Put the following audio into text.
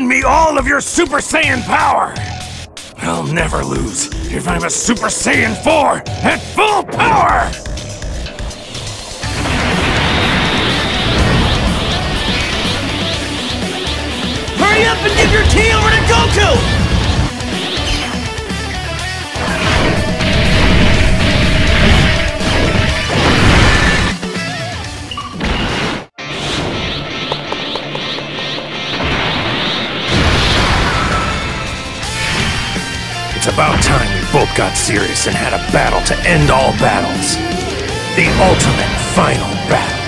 Lend me all of your Super Saiyan power! I'll never lose if I'm a Super Saiyan 4 at full power! Hurry up and give your key over to Goku! It's about time we both got serious and had a battle to end all battles. The ultimate final battle.